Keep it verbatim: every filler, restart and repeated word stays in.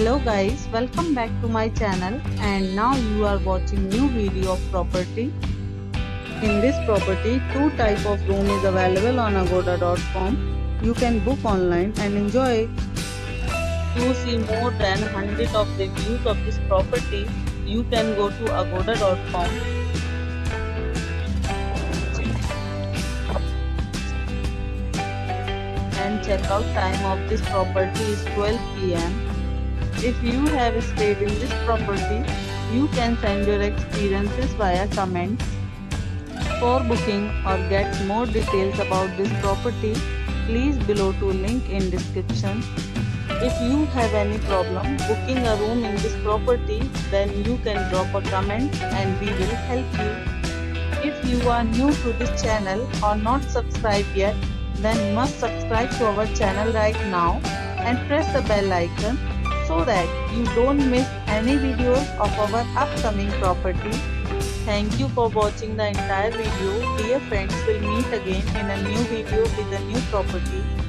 Hello guys, welcome back to my channel, and now you are watching new video of property. In this property, two type of room is available on agoda dot com. You can book online and enjoy it. To see more than one hundred of reviews of this property, you can go to agoda dot com. And checkout time of this property is twelve p m If you have stayed in this property, you can send your experiences via comments. For booking or get more details about this property, please below to link in description. If you have any problem booking a room in this property, then you can drop a comment and we will help you. If you are new to this channel or not subscribed yet, then must subscribe to our channel right now and press the bell icon so that you don't miss any videos of our upcoming property. Thank you for watching the entire video. Dear friends, we'll meet again in a new video with a new property.